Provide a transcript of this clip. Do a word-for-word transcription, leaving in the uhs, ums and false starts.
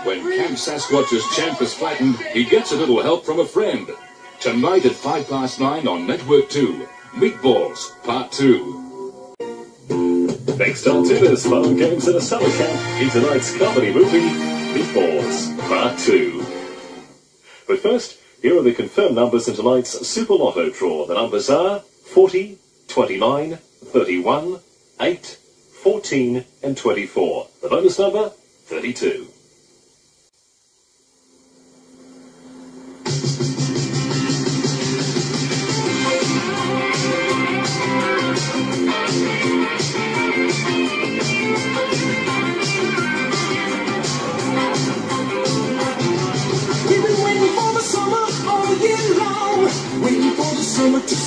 When Camp Sasquatch's champ is flattened, he gets a little help from a friend. Tonight at five past nine on Network two, Meatballs Part two. Next up to this fun games in a summer camp in tonight's comedy movie, Meatballs Part two. But first, here are the confirmed numbers in tonight's Super Lotto draw. The numbers are forty, twenty-nine, thirty-one, eight, fourteen and twenty-four. The bonus number, thirty-two.